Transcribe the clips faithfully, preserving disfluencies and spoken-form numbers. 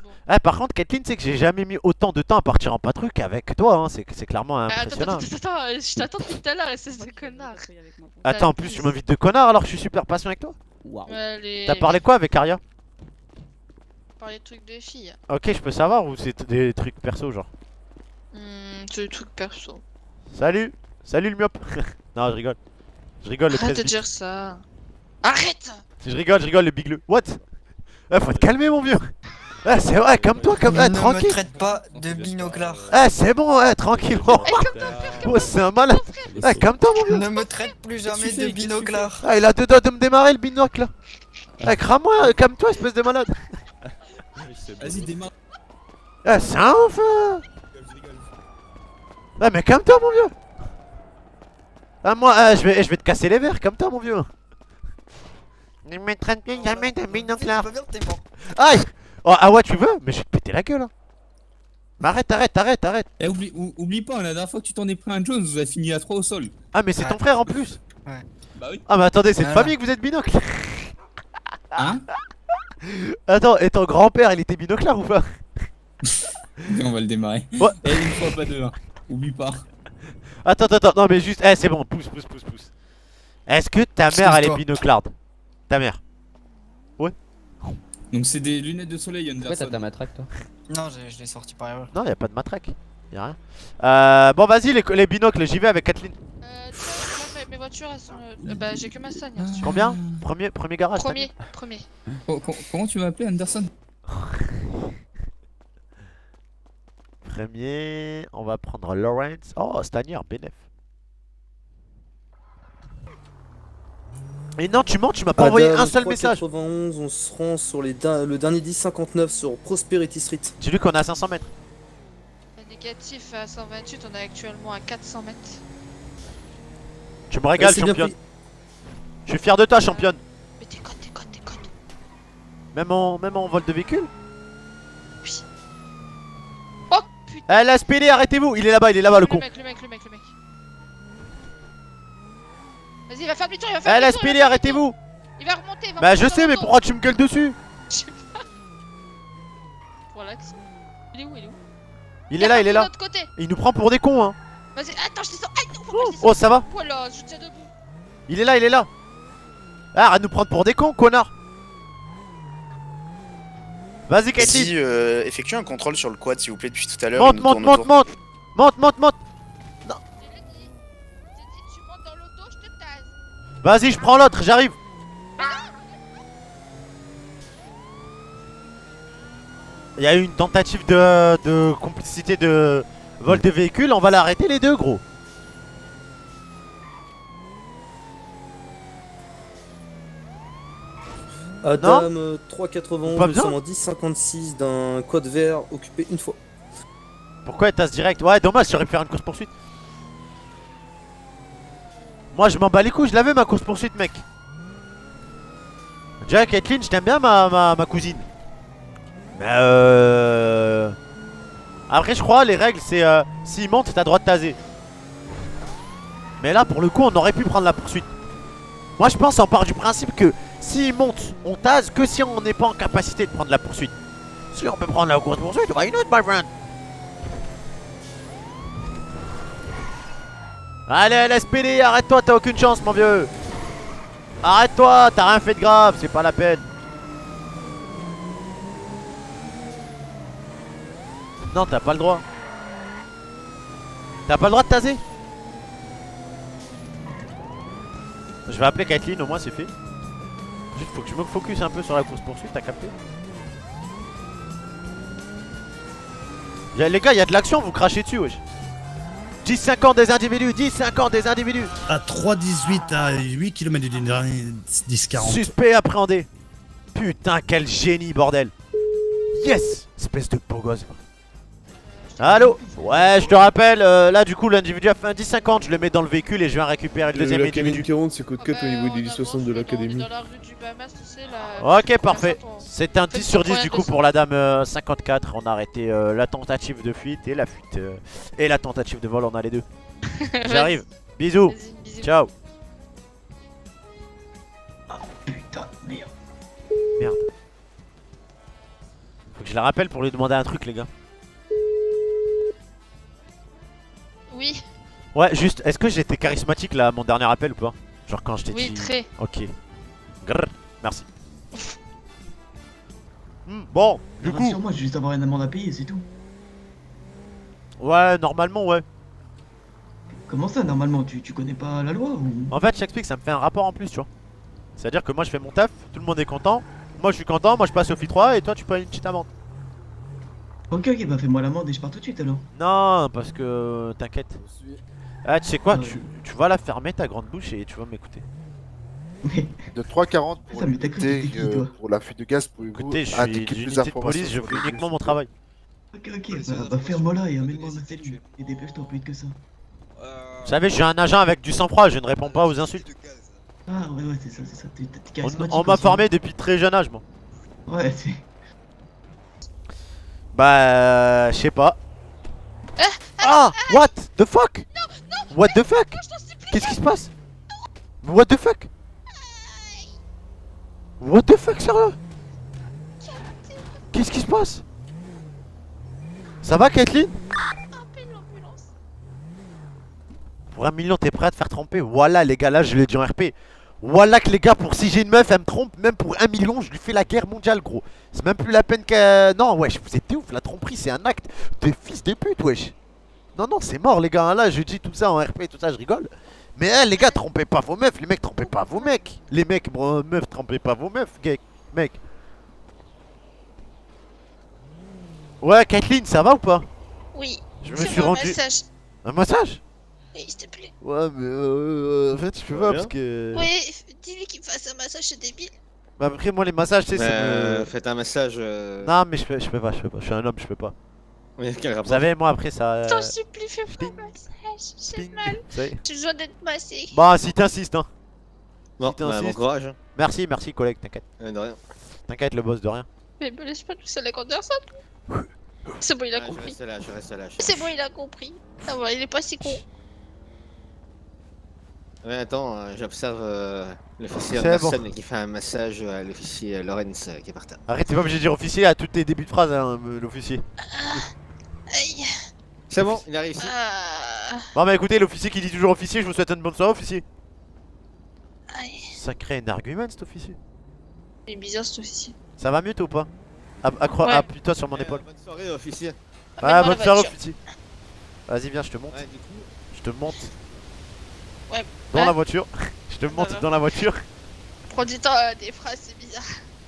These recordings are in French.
bon. Eh, par contre, Caitlyn, c'est que j'ai jamais mis autant de temps à partir en patrouille qu'avec toi, hein. C'est clairement Attends, impressionnant. attends, attends, attends, je t'attends depuis tout à l'heure, espèce de connard. Attends, en plus, tu m'invites de connard alors que je suis super patient avec toi. Waouh. Ouais, les... T'as parlé quoi avec Aria? Parler de trucs de filles. Ok, je peux savoir ou c'est des trucs perso genre? Hmm, c'est des trucs perso. Salut. Salut le myope. Non, je rigole. Je rigole le Arrête de treize bits. dire ça. Arrête. Je rigole, je rigole le bigleux. What? Eh, faut te calmer mon vieux. Eh, c'est vrai, comme toi, comme. Eh, Ne tranquille. me traite pas de binoclard. Eh, c'est bon, eh, tranquillement. Eh, comme ton frère, comme Oh, c'est un malade. Eh, calme-toi mon vieux. Ne me traite plus jamais de binoclard. Ah, il a deux doigts de me démarrer le binocle là. Eh, crame-moi, calme-toi, espèce de malade. Vas-y, démarre. Eh, c'est un ouf. euh. Eh, mais calme-toi mon vieux. Ah, moi, eh, je vais, je vais te casser les verres, calme-toi mon vieux. Ne me traite plus jamais de binoclard. Aïe. Oh, ah ouais, tu veux? Mais je vais te péter la gueule. Hein. Mais arrête, arrête, arrête, arrête. Eh, oublie, ou- oublie pas, la dernière fois que tu t'en es pris un Jones, vous avez fini à trois au sol. Ah, mais c'est ton Ouais. frère en plus. Bah oui. Ah, mais attendez, c'est de Voilà. famille que vous êtes binocle. Hein? Attends, et ton grand-père, il était binoclard ou pas? On va le démarrer. Ouais. Eh, une fois, pas deux. Hein. Oublie pas. Attends, attends, attends, non, mais juste, eh, c'est bon, pousse, pousse, pousse, pousse. Est-ce que ta mère, elle est Excuse-toi. binoclarde? Ta mère? Donc, c'est des lunettes de soleil, Pourquoi Anderson. t'as ta matraque toi? Non, je, je l'ai sorti par erreur. Non, y'a pas de matraque. Y'a rien. Euh, bon, vas-y, les, les binocles, j'y vais avec Kathleen. Euh, tu vois, mes, mes voitures, elles sont... Euh, bah, j'ai que ma Sagne, hein, si tu veux. Combien? Premier, premier garage. t'as Premier, premier. Co- co- comment tu m'as appelé, Anderson? dit Premier, on va prendre Lawrence. Oh, Stanier, bénef. Mais non, tu mens, tu m'as pas envoyé un seul message. quatre-vingt-onze, on se rend sur les da- le dernier dix cinquante-neuf sur Prosperity Street. Dis-lui qu'on est à cinq cents mètres. Négatif à cent vingt-huit, on est actuellement à quatre cents mètres. Tu me régales, c'est bien championne. pris. Je suis fier de toi, championne. Mais déconne, déconne, déconne. Même en, même en vol de véhicule. Oui. Oh putain. Eh, la S P D, arrêtez-vous. Il est là-bas, il est là-bas, le con. Le mec, le mec, le mec, le mec. Vas-y, il va faire demi-tour, il va faire Eh, la demi-tour. S P il D, va faire arrêtez-vous. demi-tour. Il va remonter, il va Bah, remonter je dans sais, mais l'auto. pourquoi tu me gueules dessus? Je sais pas. Relax. Il est où, il est où? Il est là, il est De là. l'autre côté. Il nous prend pour des cons, hein. Vas-y, attends, je descends. Aïe, non, faut pas que je Oh, descende. ça va? Voilà, je tiens debout. Il est là, il est là. Ah, arrête de nous prendre pour des cons, connard. Vas-y, Katie. Si, euh, effectue un contrôle sur le quad s'il vous plaît depuis tout à l'heure. Monte, il nous monte, tourne monte, autour. monte. Monte, monte, monte. Je l'ai dit. J'ai dit, tu montes dans l'auto, je te tase. Vas-y, je prends l'autre, j'arrive. Il y a eu une tentative de, de complicité de vol de véhicule, on va l'arrêter les deux, gros. Adam euh, trois quatre-vingt-onze, Pas nous besoin. sommes en dix cinquante-six d'un quad vert occupé une fois. Pourquoi elle tasse direct? Ouais, dommage, j'aurais pu faire une course poursuite. Moi, je m'en bats les couilles, je l'avais ma course poursuite, mec. Déjà, Caitlyn, je t'aime bien, ma, ma, ma cousine. Mais euh... Après, je crois, les règles, c'est euh, s'il monte, t'as droit de taser. Mais là, pour le coup, on aurait pu prendre la poursuite. Moi, je pense, on part du principe que s'il monte, on tase que si on n'est pas en capacité de prendre la poursuite. Si on peut prendre la course poursuite, why not, my friend? Allez, L S P D, arrête-toi, t'as aucune chance, mon vieux. Arrête-toi, t'as rien fait de grave, c'est pas la peine. Non, t'as pas le droit. T'as pas le droit de taser. Je vais appeler Kathleen, au moins c'est fait. Juste faut que je me focus un peu sur la course poursuite, t'as capté? Y'a, les gars, y'a de l'action, vous crachez dessus, wesh. dix cinquante des individus, dix cinquante des individus. À trois dix-huit à huit kilomètres du dernier dix quarante. Suspect appréhendé. Putain, quel génie, bordel. Yes. Espèce de beau gosse. Allô? Ouais, je te rappelle, euh, là du coup l'individu a fait un dix cinquante, je le mets dans le véhicule et je viens récupérer le deuxième La individu. cabine quarante, c'est code Ah quatre bah, au niveau en des avance, soixante de on est dans- l'académie. on est dans la rue du Bahamas, tu sais, là. Ok, parfait. C'est un Faites dix sur ton dix du coup premier pour la dame euh, cinquante-quatre. On a arrêté euh, la tentative de fuite et la fuite. euh, et la tentative de vol, on a les deux. J'arrive. Bisous. Vas-y, bisous. Ciao. Putain, merde. Merde. Faut Je la rappelle pour lui demander un truc, les gars. Oui, Ouais, juste, est-ce que j'étais charismatique là, mon dernier appel ou pas? Genre quand je t'ai oui, dit. très. Ok. Grrr, merci. Hmm, bon, du coup. Sur moi, je vais juste avoir une amende à payer, c'est tout. Ouais, normalement, ouais. Comment ça, normalement, tu, tu connais pas la loi ou... En fait, je t'explique, ça me fait un rapport en plus, tu vois. C'est-à-dire que moi je fais mon taf, tout le monde est content. Moi je suis content, moi je passe au F I trois et toi tu payes une petite amende. Ok, ok, bah fais-moi l'amende et je pars tout de suite alors. Non, parce que t'inquiète. Ah, tu sais quoi, Ah ouais. tu, tu vas la fermer ta grande bouche et tu vas m'écouter. Mais De trois quarante pour Ça, mais t'as cru que lutter t'étais qui, euh, toi pour la fuite de gaz, pouvez-vous Écoutez, je suis indiquer d'une plus unité de d'informations police, je sur fais le uniquement dossier, mon travail. ok, ok, bah, bah ferme-moi là et amène-moi ma cellule. Et dépêche-toi plus vite que ça. Vous savez, je suis un agent avec du sang-froid, je ne réponds pas aux insultes. Ah ouais, ouais, c'est ça, c'est ça. T'es t'es On, charismatique on m'a aussi. formé depuis très jeune âge, moi. Ouais, c'est... Bah, euh, je sais pas. Ah, what the fuck? What the fuck? Qu'est-ce qui se passe? What the fuck? What the fuck, sérieux? Qu'est-ce qui se passe? Ça va, Kathleen? Appelle l'ambulance. Pour un million, t'es prêt à te faire tromper? Voilà, les gars, là, je l'ai dit en R P. Voilà que les gars, pour si j'ai une meuf, elle me trompe, même pour un million, je lui fais la guerre mondiale, gros. C'est même plus la peine que... Non, wesh, vous êtes ouf, la tromperie, c'est un acte de fils de pute, wesh. Non, non, c'est mort, les gars, là, je dis tout ça en R P, tout ça, je rigole. Mais eh, les gars, trompez pas vos meufs, les mecs, trompez pas vos mecs. Les mecs, bro, meufs, trompez pas vos meufs, gay, mec. Ouais, Kathleen, ça va ou pas? Oui. Je me Fais-moi suis un rendu... message. Un massage? Oui, s'il te plaît. Ouais, mais euh, en fait, je peux pas parce que... Oui, dis-lui qu'il me fasse un massage, c'est débile. Bah après, moi, les massages, tu sais, c'est... Euh, me- Faites un massage. Euh... Non, mais je peux, je peux pas, je peux pas. Je suis un homme, je peux pas. Oui, quel rapport? Vous savez, moi, après, ça... euh, T'en supplie, fais-moi ping, un massage. J'ai ping, mal. vous savez. J'ai besoin d'être massé. Bon, si t'insistes, hein. Bon, si bah, bon t'insistes. courage. hein. Merci, merci, collègue, t'inquiète. Euh, de rien. T'inquiète, le boss, de rien. Mais me laisse pas tout seul avec Anderson. C'est bon, il a Ouais, je compris. reste là, je reste là. je- C'est bon, il a compris. Ça va, il est pas si con. Ouais, attends, euh, j'observe euh, l'officier C'est Anderson bon. qui fait un massage à l'officier Lorenz euh, qui est par terre. Arrête, t'es pas obligé de dire officier à tous tes débuts de phrase, hein, euh, l'officier. Aïe. C'est bon, il arrive ici. Ah. Bon, bah écoutez, l'officier qui dit toujours officier, je vous souhaite une bonne soirée, officier. Aïe. Sacré un argument, cet officier. Il est bizarre cet officier. Ça va mieux, toi ou pas? App- accro- Ouais. Appuie-toi sur mon Euh, épaule. Bonne soirée, officier. Ah, Amène-moi bonne la soirée, voiture. officier. Vas-y, viens, je te monte. Ouais, du coup. Je te monte. Ouais. Dans Hein la voiture. Je te monte va. dans la voiture. Prends du temps à des phrases, c'est bizarre.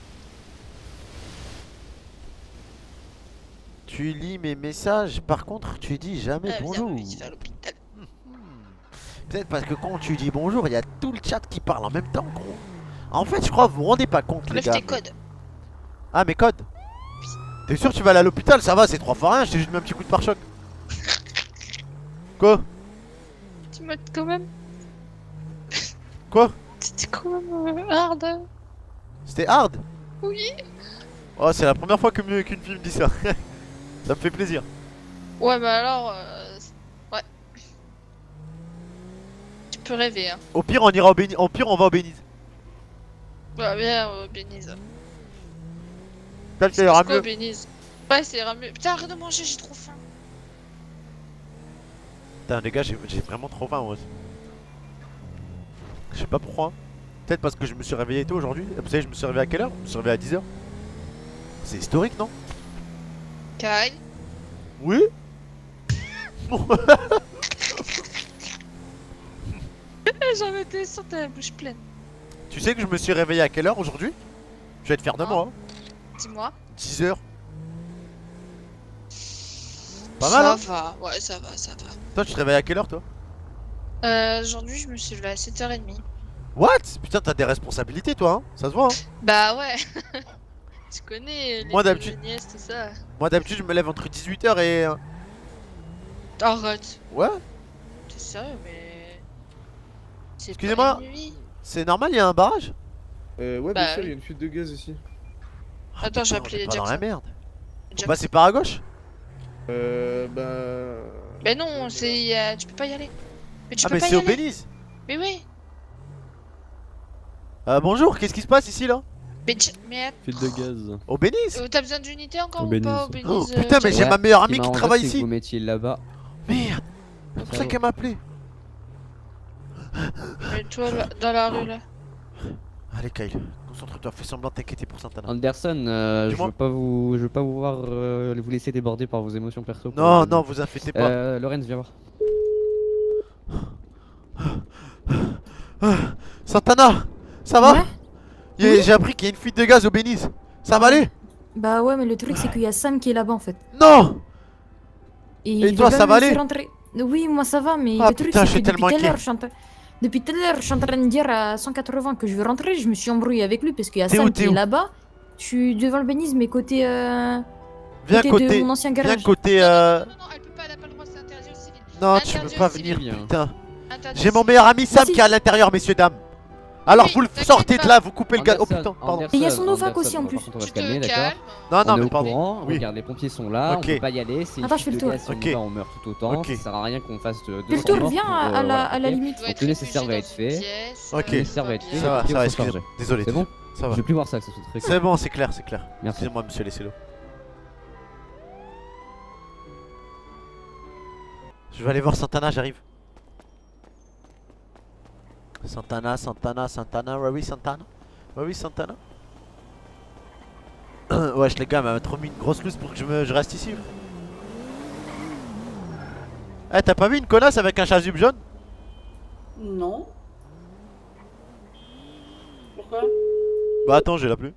Tu lis mes messages, par contre, tu dis jamais Ah, viens, bonjour. vite, il va à l'hôpital. Peut-être parce que quand tu dis bonjour, il y a tout le chat qui parle en même temps, gros. En fait, je crois que vous vous rendez pas compte, les Lève gars. tes mais- codes. Ah, mes codes. T'es sûr que tu vas aller à l'hôpital? Ça va, c'est trois fois rien, je t'ai juste mis un petit coup de pare-choc. Quoi? Tu m'as quand même. Quoi? C'était quand même euh, hard. hein. C'était hard? Oui. Oh, c'est la première fois que me- qu'une fille me dit ça. Ça me fait plaisir. Ouais, bah alors. euh, Ouais. Tu peux rêver, hein. Au pire, on ira au Béni... Au pire, on va au Béniz. Ouais, viens au Béniz. Peut-être ça ira Let's go, mieux. Béniz. Ouais, ça ira mieux. Putain, arrête de manger, j'ai trop faim. Putain, les gars, j'ai j'ai vraiment trop faim, moi. Je sais pas pourquoi. Peut-être parce que je me suis réveillé tôt aujourd'hui. Vous savez, je me suis réveillé à quelle heure? Je me suis réveillé à dix heures. C'est historique, non? Kyle. Oui. J'en étais sur ta bouche pleine. Tu sais que je me suis réveillé à quelle heure aujourd'hui? Je vais être fier de Non. moi. hein. Dis-moi. dix heures. Pas mal, Ça hein? va, ouais, ça va, ça va. Toi, tu te réveilles à quelle heure, toi? Euh, aujourd'hui, je me suis levée à sept heures trente. What? Putain, t'as des responsabilités, toi, hein? Ça se voit, hein? Bah ouais. Tu connais les Moi, deux d'habitude- nièces, tout ça. Moi, d'habitude, je me lève entre dix-huit heures et... euh, Arrête. Ouais? T'es sérieux, mais. C'est Excusez-moi. pas une nuit. C'est normal, il y a un barrage? Euh, ouais, Bah, bien sûr, il y oui. a une fuite de gaz ici. Attends, j'ai Putain, appelé on est pas dans Jackson. la merde. Faut Jackson. passer par à gauche? Euh, bah. Mais non, c'est. euh, tu peux pas y aller. Mais tu Ah, peux mais pas c'est y au aller. Béniz. Mais oui. Euh, bonjour, qu'est-ce qui se passe ici, là? Bitch, merde. Fuite de gaz. Au Béniz. Euh, T'as besoin d'unité encore Au ou Béniz. pas au Béniz Oh, euh, putain, mais Jack j'ai ma meilleure amie Ce qui m'arrangerait, travaille c'est que ici. Vous mettiez là-bas. Merde. C'est pour ça qu'elle m'a appelé. Mets-toi là- dans la rue là. Allez, Kyle, concentre-toi, fais semblant de t'inquiéter pour Santana. Anderson, euh, je Dis-moi. veux pas vous, je veux pas vous voir euh, vous laisser déborder par vos émotions perso. pour Non, le- non, vous inquiétez pas. Euh, Lorenz, viens voir. Santana, ça va? Ouais. Il y a- J'ai appris qu'il y a une fuite de gaz au Béniz. Ça va aller? Bah ouais, mais le truc c'est qu'il y a Sam qui est là-bas en fait. Non! Et, Et il toi, veut ça pas va me laisser aller? rentrer. Oui, moi ça va, mais Ah, le truc putain, je c'est suis que depuis tellement tout à l'heure, inquiet. je suis en train- depuis tout à l'heure, je suis en train de dire à cent quatre-vingts que je veux rentrer, je me suis embrouillé avec lui parce qu'il y a T'es où, Sam t'es qui est où là-bas. Je suis devant le Béniz, mais côté, euh... Viens côté, côté, de mon ancien viens garage. côté euh... Non, non, elle peut pas, elle a pas le droit, c'est interdit au civil. Non, tu peux Interdit pas au civil. venir, putain. Interdit J'ai au mon civil. meilleur ami Sam Vas-y. qui est à l'intérieur, messieurs, dames. Alors Oui, vous le t'inquiète sortez de pas. là, vous coupez le gaz. Oh Anderson, putain, pardon. Anderson, Et il y a son Novak Anderson, aussi, en par plus. contre, on va Tu se te calmer, d'accord. calmes. Non, non, On est mais au pardon. courant, Oui. regarde, les pompiers sont là, Ok. on peut pas y aller, c'est une Attends, je fuite fais de le gaz, si on tour. y va, Ok. on meurt tout autant, Ok. ça sert à rien qu'on fasse de Fais le tour, viens à, à la, à la limite. Tu dois Donc être le nécessaire va réfugié être dans une fait. pièce, Ok. euh, Le nécessaire va être tout fait. Ça va, les ça va, pompiers sont excusez-moi. chargés. Désolé. C'est bon? Ça va. Je vais plus voir ça, que ça soit très clair. C'est bon, c'est clair, c'est clair. Merci. Excusez-moi, monsieur, laissez-le. Je vais aller voir Santana, j'arrive. Santana, Santana, Santana, where is Santana? Where is Santana? Wesh les gars, m'a trop mis une grosse loose pour que je, me, je reste ici. Eh, t'as pas vu une connasse avec un chasuble jaune? Non. Pourquoi? Bah attends, j'ai la plus.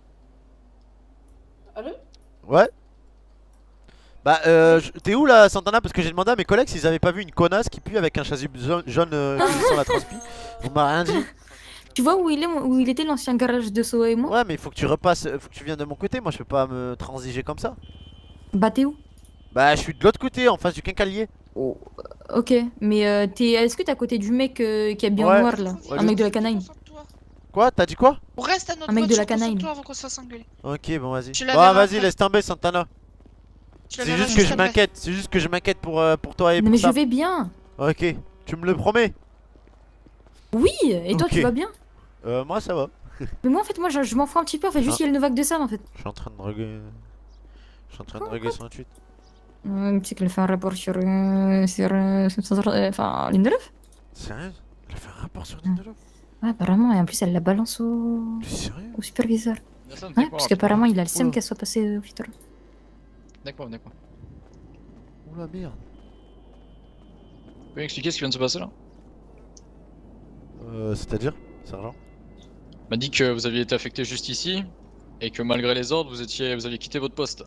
Allô? Ouais. Bah euh, je- t'es où là Santana? Parce que j'ai demandé à mes collègues s'ils avaient pas vu une connasse qui pue avec un chasuble jaune, jaune euh, qui sent la transpi. On m'a rien dit. Tu vois où il est, où il était l'ancien garage de Soa et moi? Ouais mais il faut que tu repasses, faut que tu viennes de mon côté, moi je peux pas me transiger comme ça. Bah t'es où? Bah je suis de l'autre côté, en face du quincaillier. Oh, ok, mais euh, t'es, est-ce que t'es à côté du mec euh, qui est bien Ouais. noir là? Ouais, Un je- mec de la canine. Quoi? T'as dit quoi? On reste à notre Un mec de la voiture, canine. concentre-toi avant qu'on se fasse engueuler. Ok bon vas-y. Tu la Bon verras vas-y après. laisse tomber Santana. Tu la C'est verras juste que je après. m'inquiète, c'est juste que je m'inquiète pour, euh, pour toi et Non pour mais je Sam. vais bien. Ok, tu me le promets? Oui, et toi Ok. tu vas bien? Euh moi ça va. Mais moi en fait, moi je, je m'en fous un petit peu, en fait, juste Ah. il y a le Novak de Sam en fait. Je suis en train de régler... Je suis en train de régler son tweet. Euh, tu sais qu'elle fait un rapport sur... Euh, sur... Euh, sur- euh, enfin, Lindelof? Sérieux? Elle a fait un rapport sur Lindelof? Ouais, apparemment, et en plus elle la balance au... Sérieux? au superviseur. Personne, Ouais, c'est quoi, parce qu'apparemment il a le seum Oula. qu'elle soit passée euh, au filtre. D'accord, d'accord. Oula merde. Tu peux m'expliquer ce qui vient de se passer là? Euh, c'est-à-dire? Sergent? On m'a dit que vous aviez été affecté juste ici et que malgré les ordres, vous étiez, vous aviez quitté votre poste.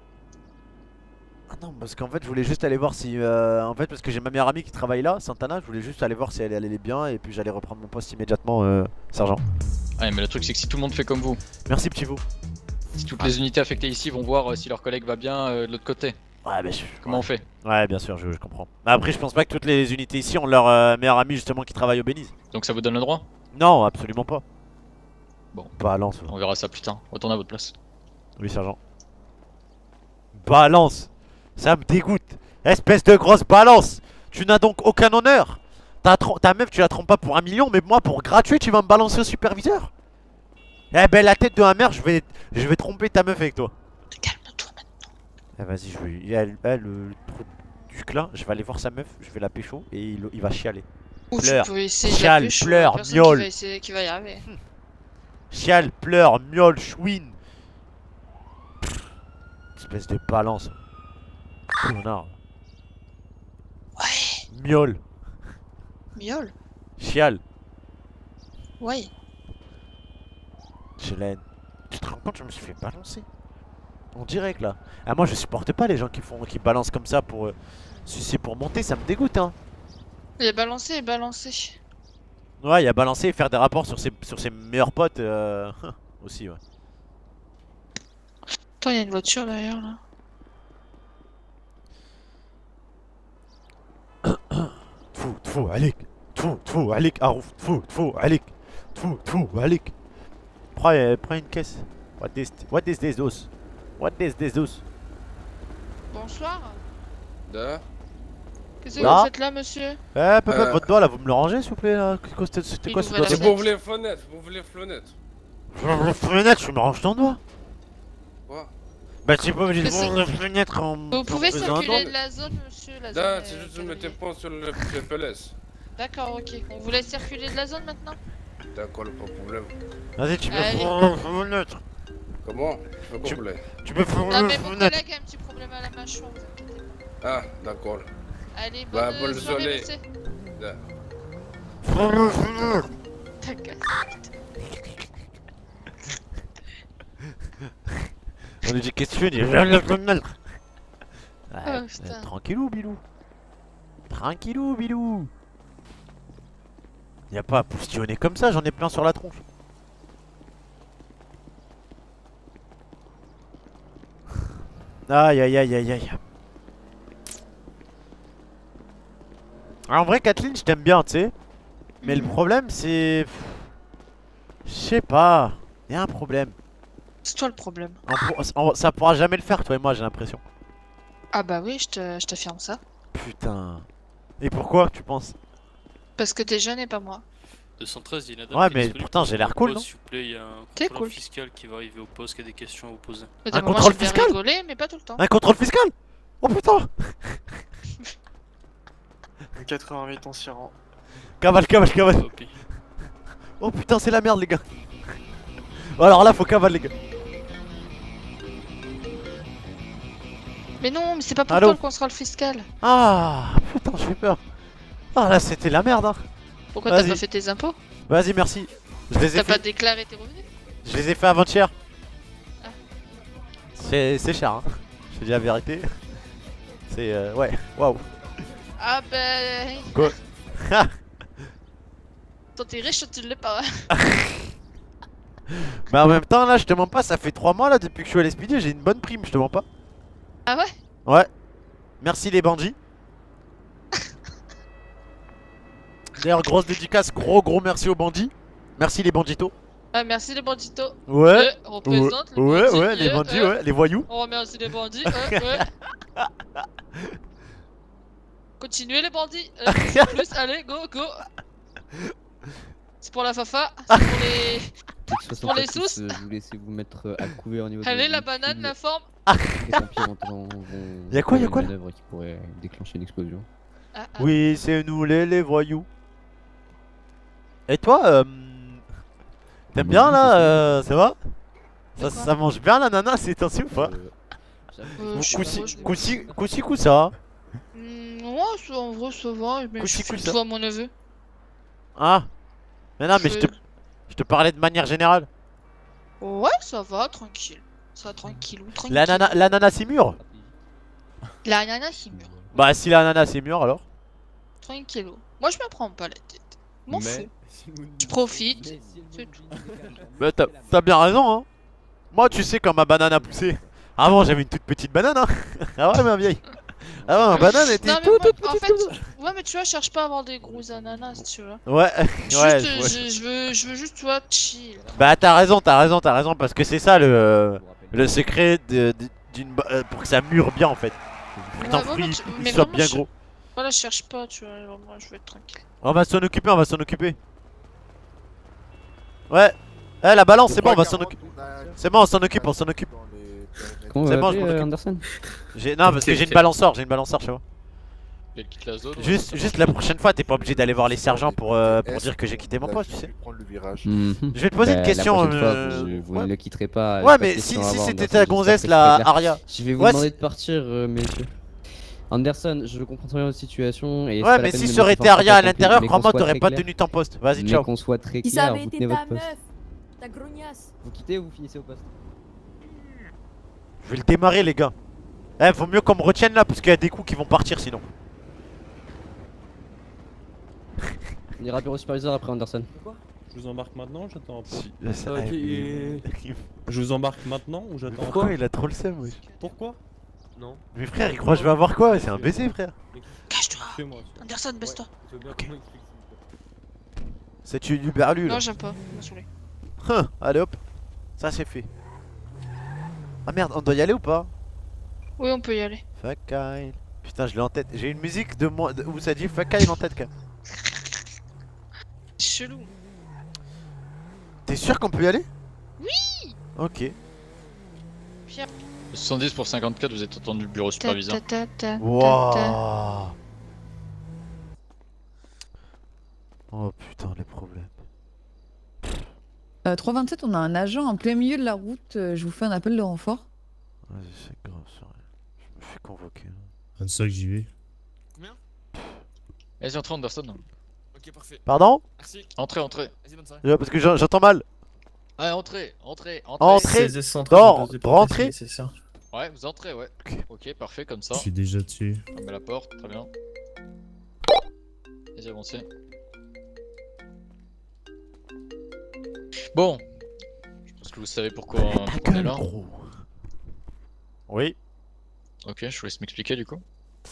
Ah non, parce qu'en fait je voulais juste aller voir si... Euh, en fait parce que j'ai ma meilleure amie qui travaille là, Santana, je voulais juste aller voir si elle, elle allait bien et puis j'allais reprendre mon poste immédiatement, euh, sergent. Ouais, mais le truc c'est que si tout le monde fait comme vous, Merci petit vous. si toutes les unités affectées ici vont voir euh, si leur collègue va bien euh, de l'autre côté, Ouais bah je... comment on fait? Ouais bien sûr, je, je comprends. Mais après je pense pas que toutes les unités ici ont leur euh, meilleur ami justement qui travaille au Béniz. Donc ça vous donne le droit? Non, absolument pas. Bon. Balance. On verra ça plus tard. Retournez à votre place. Oui sergent. Balance. Ça me dégoûte. Espèce de grosse balance. Tu n'as donc aucun honneur. Ta, trom- ta meuf tu la trompes pas pour un million, mais moi pour gratuit tu vas me balancer au superviseur. Eh ben la tête de ma mère, je vais, je vais tromper ta meuf avec toi. Calme-toi maintenant. Eh vas-y, je vais, elle, elle, le trou du clin, je vais aller voir sa meuf, je vais la pécho et il, il va chialer. Ou tu Pleure, peux essayer de la chiale, pécho, pleure, personne miaule. Qui va, essayer, qui va y arriver. Chiale, pleure, miaule, chouine. Pff, espèce de balance. Connard. Ouais. Miaule, Miaule. chiale, Ouais. Chelène. Tu te rends compte, je me suis fait balancer. En direct là. Ah moi je supporte pas les gens qui font qui balancent comme ça pour euh, sucer pour monter, ça me dégoûte hein. Il est balancé, il est balancé. Ouais, il y a balancé et faire des rapports sur ses, sur ses meilleurs potes euh, aussi ouais. Attends, il y a une voiture derrière là. Tfou, tfou, alik. Tfou, tfou, alik, arouf. Tfou, tfou, alik. Tfou, tfou, alik. Prends, euh, prends une caisse. What is, what is this dos? What is this dos? Bonsoir. Da. Qu'est-ce que Là. vous faites là, monsieur? Eh, peu, peu, Euh. votre doigt là, vous me le rangez s'il vous plaît là? Qu'est-ce que C'était c'était quoi Il ce ouvre doigt la de- Vous ouvrez les fenêtres, vous ouvrez les fenêtres. La fenêtre, je me range ton doigt. Quoi? Bah t'es pas obligé de Mais c'est- voir la fenêtre en... Vous pouvez en faisant un circuler doigt. de la zone, monsieur, la zone. Là, est c'est juste que je calmée. mettais pas sur le G P S. D'accord, ok. On vous laisse circuler de la zone maintenant? D'accord, pas de problème. Vas-y, tu peux Allez. faire la fenêtre. Comment? Je peux Tu- complet. Tu peux faire Non, la mais mon fenêtre. collègue a un petit problème à la mâchoire, vous inquiétez Ah, d'accord. pas. Allez, bonne Bah, euh, bonne soirée, journée. monsieur. Là. Faire la fenêtre. T'as cassé. On lui dit qu'est-ce que tu fais? Il dit faire la fenêtre. Ouais, Oh, euh, putain. tranquillou, Bilou. Tranquillou, Bilou. Y'a pas à postillonner comme ça, j'en ai plein sur la tronche. Aïe aïe aïe aïe aïe. Alors, en vrai, Kathleen, je t'aime bien, tu sais. Mais le problème, c'est. Je sais pas. Y'a un problème. C'est toi le problème. On pour- on- Ça pourra jamais le faire, toi et moi, j'ai l'impression. Ah bah oui, je te- je t'affirme ça. Putain. Et pourquoi, tu penses? Parce que t'es jeune et pas moi. deux cent treize, il y a une dame Ouais, qui est mais disponible pourtant, pour j'ai l'air le cool, poste, non? S'il vous plaît, il y a un T'es contrôleur cool. fiscal qui va arriver au poste, qui a des questions à vous poser. Mais d'un Un moment, contrôle j'aime bien fiscal? rigoler, mais pas tout le temps. Un contrôle fiscal? Oh putain. quatre-vingt-huit on s'y rend. Cavale, cavale, cavale. Ok. Oh putain, c'est la merde, les gars. Bon, alors là, faut cavale, les gars. Mais non, mais c'est pas pour Allô toi le contrôle fiscal. Ah putain, j'ai peur. Ah là, c'était la merde, hein. Pourquoi t'as Vas-y. pas fait tes impôts? Vas-y, merci. Je les ai T'as pas fait. déclaré tes revenus? Je les ai fait avant-hier. Ah. C'est c'est cher, hein. Je te dis la vérité. C'est euh, ouais, waouh. Ah ben... Quoi? Toi t'es riche, toi tu l'es pas. Mais en même temps, là, je te mens pas, ça fait trois mois là depuis que je suis à l'Espidi, j'ai une bonne prime, je te mens pas. Ah ouais? Ouais. Merci les bandits. D'ailleurs, grosse dédicace, gros gros merci aux bandits. Merci les banditos. Ah merci les banditos. Ouais. Euh, représente les Ouais, bandits. ouais, les euh, bandits, euh. ouais, les voyous. On remercie les bandits. euh, ouais. Continuez les bandits. Euh, plus, allez, go, go. C'est pour la fafa, c'est pour les... C'est pour les sous. Vous laissez vous mettre euh, à couvert au niveau de Allez de la véhicule. banane, la forme. Les pompiers vont, vont, vont Y'a quoi, faire y'a quoi, une là manœuvre qui pourrait déclencher une explosion. Ah, ah. Oui, c'est nous les, les voyous. Et toi, euh, t'aimes bien là, euh, ça va ça, ça mange bien la nana ces temps-ci ou pas? Euh, je sais Coussi, pas, je- coussi, coussi, coussa. Hmm, ouais, ça- en vrai ça va, mais Coussi, je fais coussa. tout à mon neveu. Ah. Mais non, mais je te, Je- je te parlais de manière générale. Ouais, ça va, tranquille. Ça va tranquille ou tranquille. La nana, la nana c'est mûr. La nana c'est mûr. Bah si la nana c'est mûr alors. Tranquillou. Moi je me prends pas la tête. M'en Mais- fous. Je profite. C'est tout. Bah t'as t'as bien raison hein. Moi tu sais quand ma banane a poussé. Avant j'avais une toute petite banane hein. Ah ouais ma vieille. Ah ouais ma banane était Non, mais toute moi, toute en petite. fait, ouais, mais tu vois, je cherche pas à avoir des gros ananas, tu vois. Ouais, Juste, ouais, euh, je vois. je, je veux, je veux juste, tu vois, chill. Bah t'as raison, t'as raison, t'as raison parce que c'est ça le le secret de- de- d'une ba- euh, pour que ça mûre bien en fait. Pour que ton Ouais, ouais, fruit mais tu- il mais soit vraiment, bien je- gros. Voilà, je cherche pas, tu vois, moi je veux être tranquille. On va s'en occuper, on va s'en occuper. Ouais. Eh la balance c'est bon, on va s'en occuper. C'est bon, on s'en occupe, on s'en occupe. Comment C'est vous bon, je appelez, m'en euh, occupe. Anderson? J'ai non parce que j'ai une balançoire, j'ai une balançoire chez moi. Elle quitte la zone. Juste, juste la prochaine fois, t'es pas obligé d'aller voir les sergents pour, euh, pour dire que j'ai quitté mon poste, tu sais. Mhm. Je vais te poser Bah, une question. La prochaine fois, euh, vous vous ouais. ne le quitterez pas. Ouais, pas de mais question si, à si avoir, c'était Anderson, ta j'espère gonzesse que là, c'est clair. Aria. Je vais vous Ouais, demander si- de partir, euh, messieurs. Anderson, je comprends très bien votre situation. Et c'est Ouais, pas la mais peine si de ça aurait mettre été en Aria à contact l'intérieur, mais qu'on crois-moi, soit t'aurais très pas clair. tenu ton poste. Vas-y, Mais ciao. qu'on soit très Si ça clair, avait vous été tenez ta votre poste. meuf, ta grognasse. Vous quittez ou vous finissez au poste? Je vais le démarrer, les gars. Eh, vaut mieux qu'on me retienne là, parce qu'il y a des coups qui vont partir sinon. On ira bureau superviseur après Anderson. Je vous embarque maintenant ou j'attends un peu? là, ça- Ok, ah, et- il- Je vous embarque maintenant ou j'attends un peu? Pourquoi il a trop le seum, wesh. Pourquoi? Non. Mais frère, il croit que je vais avoir quoi? C'est un baiser, frère. Cache-toi. Fais-moi. Anderson, baisse-toi. C'est tu du berlu là. Non, j'aime pas, m'a saoulé. Hein, allez hop. Ça c'est fait. Ah merde, on doit y aller ou pas? Oui, on peut y aller. Fuck Kyle. Putain, je l'ai en tête. J'ai une musique de moi de- où ça dit Fuck Kyle en tête, quand même. Chelou. T'es sûr qu'on peut y aller? Ok. Pierre. soixante-dix pour cinquante-quatre, vous êtes entendu bureau superviseur. Wouah. Oh putain, les problèmes. Euh, trois vingt-sept, on a un agent en plein milieu de la route. euh, je vous fais un appel de renfort. Vas-y, c'est grave, ça. Je me fais convoquer. C'est ça que j'y vais. Vas-y, entrez Anderson. Ok, parfait. Pardon? Merci. Entrez, entrez. Vas-y, bonne soirée. Euh, Parce que j'en- j'entends mal. Ouais, entrez, entrez, entrez. Entrez. Dors, rentrez. Ouais, vous entrez, ouais. Ok, parfait, comme ça. Je suis déjà dessus. On met la porte, très bien. Vas-y, avancez. Bon. Je pense que vous savez pourquoi on est là. Oui. Ok, je vous laisse m'expliquer du coup.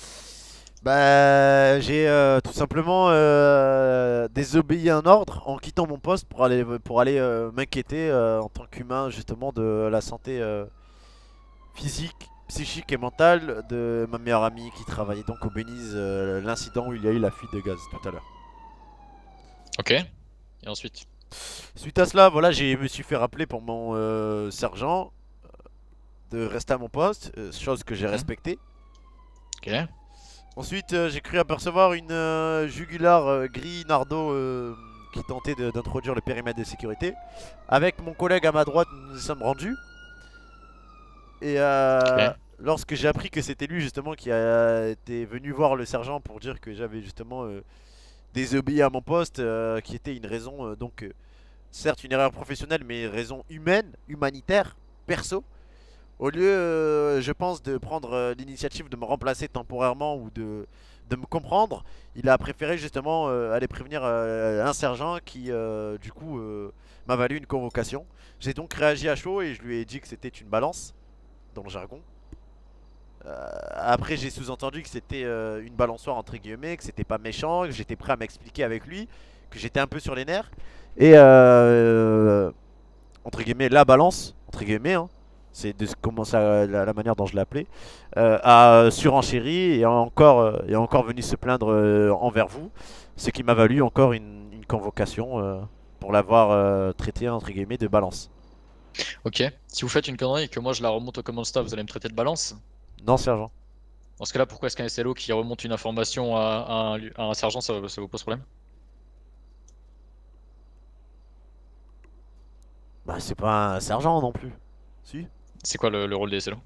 Bah, j'ai euh, tout simplement euh, désobéi à un ordre en quittant mon poste pour aller, pour aller euh, m'inquiéter euh, en tant qu'humain justement de la santé euh, physique, psychique et mentale de ma meilleure amie qui travaillait donc au Belize, euh, l'incident où il y a eu la fuite de gaz tout à l'heure. Ok. Et ensuite? Suite à cela, voilà, je me suis fait rappeler pour mon euh, sergent de rester à mon poste, euh, chose que j'ai respectée. Ok. Ensuite, euh, j'ai cru apercevoir une euh, jugulaire euh, gris nardo euh, qui tentait d'introduire le périmètre de sécurité. Avec mon collègue à ma droite, nous nous sommes rendus. Et euh, okay. lorsque j'ai appris que c'était lui justement qui a été venu voir le sergent pour dire que j'avais justement euh, désobéi à mon poste, euh, qui était une raison, euh, donc euh, certes une erreur professionnelle, mais une raison humaine, humanitaire, perso. Au lieu, euh, je pense, de prendre euh, l'initiative de me remplacer temporairement ou de, de me comprendre, il a préféré justement euh, aller prévenir euh, un sergent qui, euh, du coup, euh, m'a valu une convocation. J'ai donc réagi à chaud et je lui ai dit que c'était une balance, dans le jargon. Euh, après, j'ai sous-entendu que c'était euh, une balançoire, entre guillemets, que c'était pas méchant, que j'étais prêt à m'expliquer avec lui, que j'étais un peu sur les nerfs. Et, euh, entre guillemets, la balance, entre guillemets, hein, c'est de comment ça, la, la manière dont je l'appelais, euh, a surenchéri et a encore, euh, et a encore venu se plaindre euh, envers vous, ce qui m'a valu encore une, une convocation euh, pour l'avoir euh, traité entre guillemets de balance. Ok, si vous faites une connerie et que moi je la remonte au command staff, vous allez me traiter de balance? Non, sergent. Dans ce cas là, pourquoi est-ce qu'un S L O qui remonte une information à, à, un, à un sergent, ça, ça vous pose problème? Bah c'est pas un sergent non plus. Si? C'est quoi le, le rôle des S L O?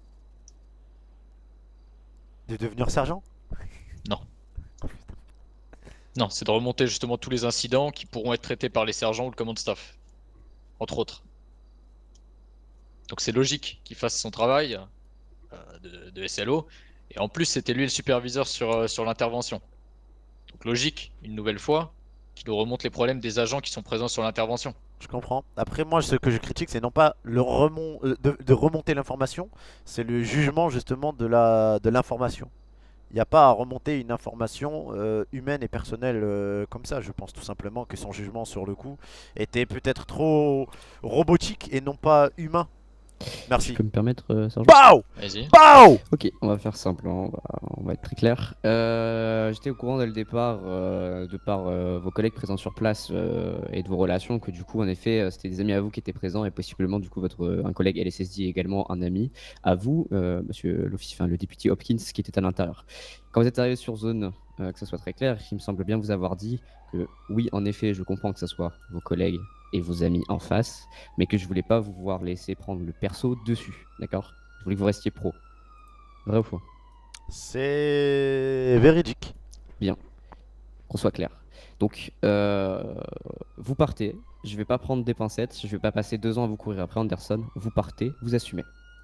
De devenir sergent? Non. Non, c'est de remonter justement tous les incidents qui pourront être traités par les sergents ou le command staff. Entre autres. Donc c'est logique qu'il fasse son travail euh, de, de S L O. Et en plus c'était lui le superviseur sur, euh, sur l'intervention. Donc logique, une nouvelle fois, qu'il nous remonte les problèmes des agents qui sont présents sur l'intervention. Je comprends. Après moi ce que je critique c'est non pas le remont euh, de, de remonter l'information, c'est le jugement justement de la de l'information. Il n'y a pas à remonter une information euh, humaine et personnelle euh, comme ça. Je pense tout simplement que son jugement sur le coup était peut-être trop robotique et non pas humain. Merci. Je peux me permettre, euh, sergent? Pow Vas-y. Pow Ok, on va faire simple, hein, on, va, on va être très clair. Euh, J'étais au courant dès le départ, euh, de par euh, vos collègues présents sur place euh, et de vos relations, que du coup, en effet, euh, c'était des amis à vous qui étaient présents et possiblement, du coup, votre euh, un collègue L S S D également un ami à vous, euh, monsieur l'officier, enfin le député Hopkins, qui était à l'intérieur. Quand vous êtes arrivé sur zone, euh, que ça soit très clair, il me semble bien vous avoir dit que oui, en effet, je comprends que ce soit vos collègues et vos amis en face, mais que je voulais pas vous voir laisser prendre le perso dessus, d'accord? Je voulais que vous restiez pro. Vrai ou faux? C'est véridique. Bien, qu'on soit clair. Donc, euh, vous partez, je vais pas prendre des pincettes, je vais pas passer deux ans à vous courir après Anderson, vous partez, vous assumez.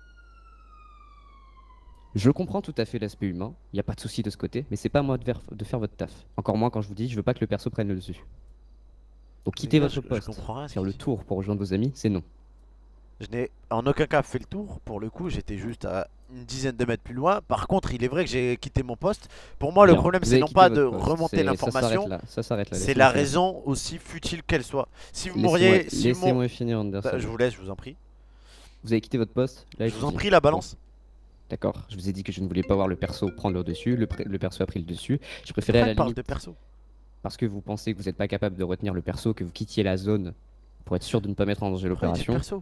Je comprends tout à fait l'aspect humain, il n'y a pas de souci de ce côté, mais c'est pas à moi de faire, de faire votre taf. Encore moins quand je vous dis, je veux pas que le perso prenne le dessus. Donc quittez là, votre je, poste, je comprends rien, faire le tour pour rejoindre vos amis, c'est non. Je n'ai en aucun cas fait le tour, pour le coup j'étais juste à une dizaine de mètres plus loin. Par contre il est vrai que j'ai quitté mon poste. Pour moi le Bien. problème Vous c'est avez non quitté pas votre de poste. remonter C'est- l'information, ça s'arrête là, ça s'arrête là, c'est laissez-moi la finir. raison aussi futile qu'elle soit. Si vous Laissez-moi- m'auriez... Si Laissez-moi mon- finir, Anderson. Bah, je vous laisse, je vous en prie. Vous avez quitté votre poste là, Je vous en dis. prie, la balance. Bon. D'accord, je vous ai dit que je ne voulais pas voir le perso prendre le dessus, le, pré- le perso a pris le dessus. Je préférais à Pourquoi la il parle limite... de perso? Parce que vous pensez que vous n'êtes pas capable de retenir le perso, que vous quittiez la zone pour être sûr de ne pas mettre en danger Pourquoi il dit l'opération. perso?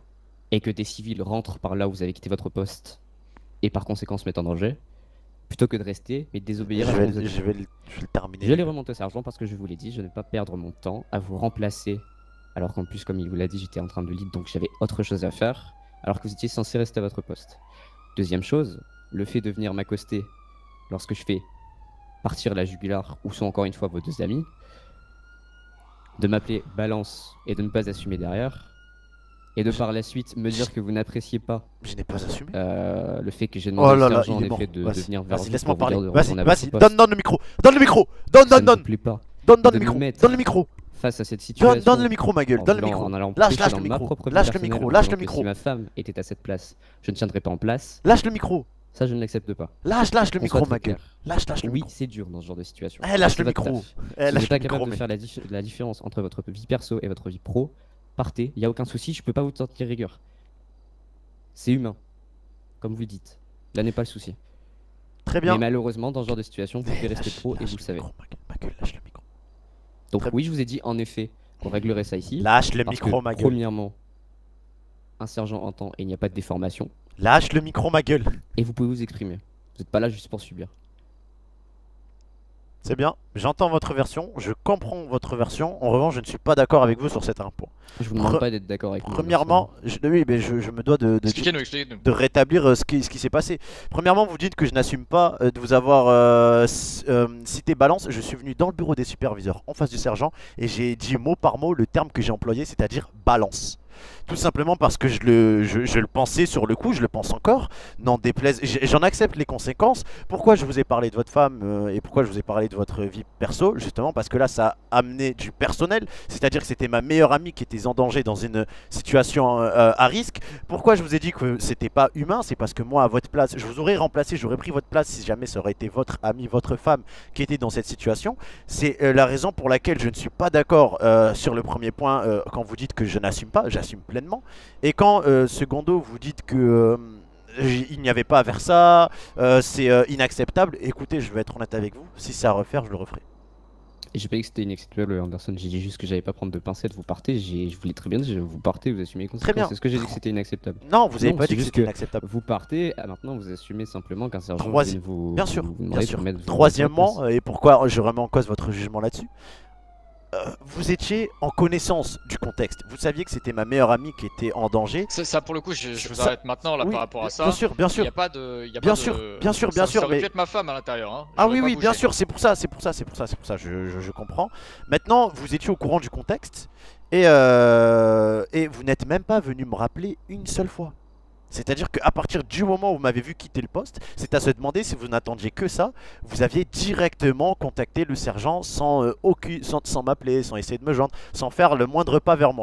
et que des civils rentrent par là où vous avez quitté votre poste et par conséquent se mettent en danger, plutôt que de rester mais de désobéir Je à vais, ce que vous le- êtes je vais le je vais le terminer. Je vais les remonter au sergent parce que je vous l'ai dit, je ne vais pas perdre mon temps à vous remplacer. Alors qu'en plus, comme il vous l'a dit, j'étais en train de lead, donc j'avais autre chose à faire. Alors que vous étiez censé rester à votre poste. Deuxième chose, le fait de venir m'accoster lorsque je fais partir la jugulaire, où sont encore une fois vos deux amis, de m'appeler balance et de ne pas assumer derrière, et de par la suite me dire que vous n'appréciez pas. Je n'ai pas assumé. Euh, le fait que j'ai demandé Oh au là là, sergent en il est mort. effet de, de Vas-y, venir vers vas-y, vous laisse-moi pour vous parler. dire de Vas-y, retourner à vas-y, votre poste. donne, donne le micro. Donne le micro. Donne, Ça donne, ne donne. vous plaît pas Donne, donne de le me micro. mettre Donne le micro. face à cette situation. Donne, donne le micro, ma gueule. en Donne le voulant- micro. en allant Lâche, pêcher lâche dans le ma micro. propre vie Lâche le personnelle, micro. en Lâche disant le que micro. Si ma femme était à cette place, je ne tiendrais pas en place. Lâche le micro. Ça, je ne l'accepte pas. Lâche, lâche le Qu'on micro, soit très ma gueule. clair. Lâche, lâche le Oui, micro. c'est dur dans ce genre de situation. Eh, lâche C'est le votre micro. taf. Eh, Si vous lâche n'êtes pas le micro, capable de mec. faire la, dif- la différence entre votre vie perso et votre vie pro, partez. Il n'y a aucun souci, je peux pas vous sortir rigueur. C'est humain. Comme vous le dites. Là n'est pas le souci. Très bien. Mais malheureusement, dans ce genre de situation, vous Eh, devez rester lâche- pro et lâche vous le le savez. micro, ma gueule, ma gueule, lâche le micro. Donc Très oui, je vous ai dit en effet qu'on réglerait ça ici. Lâche le parce micro, que, ma gueule. Premièrement, un sergent entend et il n'y a pas de déformation. Lâche le micro, ma gueule. Et vous pouvez vous exprimer. Vous n'êtes pas là juste pour subir. C'est bien, j'entends votre version, je comprends votre version. En revanche, je ne suis pas d'accord avec vous sur certains points. Je vous demande Pre- pas d'être d'accord avec moi. Premièrement, je, oui, mais je, je me dois de, de, Expliquez-nous, expliquez-nous. de rétablir euh, ce qui, ce qui s'est passé. Premièrement, vous dites que je n'assume pas euh, de vous avoir euh, c- euh, cité balance. Je suis venu dans le bureau des superviseurs en face du sergent et j'ai dit mot par mot le terme que j'ai employé, c'est-à-dire balance. Tout simplement parce que je le, je, je le pensais sur le coup, je le pense encore. N'en déplaise, j- j'en accepte les conséquences. Pourquoi je vous ai parlé de votre femme euh, et pourquoi je vous ai parlé de votre vie perso? Justement parce que là, ça a amené du personnel. C'est-à-dire que c'était ma meilleure amie qui était en danger dans une situation euh, à risque. Pourquoi je vous ai dit que c'était pas humain? C'est parce que moi, à votre place, je vous aurais remplacé, j'aurais pris votre place si jamais ça aurait été votre amie, votre femme qui était dans cette situation. C'est euh, la raison pour laquelle je ne suis pas d'accord euh, sur le premier point euh, quand vous dites que je n'assume pas. J'assume pleinement. Et quand, euh, secondo, vous dites que euh, j- il n'y avait pas à faire ça, euh, c'est euh, inacceptable, écoutez, je vais être honnête avec vous, si c'est à refaire, je le referai. Et j'ai pas dit que c'était inacceptable, Anderson. J'ai dit juste que j'allais pas prendre de pincettes, vous partez. j'ai- Je voulais très bien dire, vous partez, vous assumez les conséquences. bien. Est-ce que j'ai dit que c'était inacceptable? Non, vous avez pas c'est dit que juste c'était inacceptable. Vous partez, ah, maintenant vous assumez simplement qu'un sergent Troisi- vienne vous. Bien sûr, vous bien demander de sûr. remettre vos- Troisièmement, votre place. euh, et pourquoi je remets en cause votre jugement là-dessus, euh, vous étiez en connaissance du contexte. Vous saviez que c'était ma meilleure amie qui était en danger. Ça, ça, pour le coup, je, je vous Ça- arrête maintenant là oui, par rapport à ça. bien sûr, bien sûr. Il n'y a pas de. il Y a Bien pas sûr, de... bien sûr, bien ça, sûr, Ça aurait mais- pu être ma femme à l'intérieur. Hein. Ah J'aurais oui, pas oui, bien bougé. sûr, c'est pour ça, c'est pour ça, c'est pour ça, c'est pour ça, je, je- je comprends. Maintenant, vous étiez au courant du contexte et, euh, et vous n'êtes même pas venu me rappeler une seule fois. C'est-à-dire qu'à partir du moment où vous m'avez vu quitter le poste, c'est à se demander si vous n'attendiez que ça. Vous aviez directement contacté le sergent sans, euh, aucun, sans, sans m'appeler, sans essayer de me joindre, sans faire le moindre pas vers moi.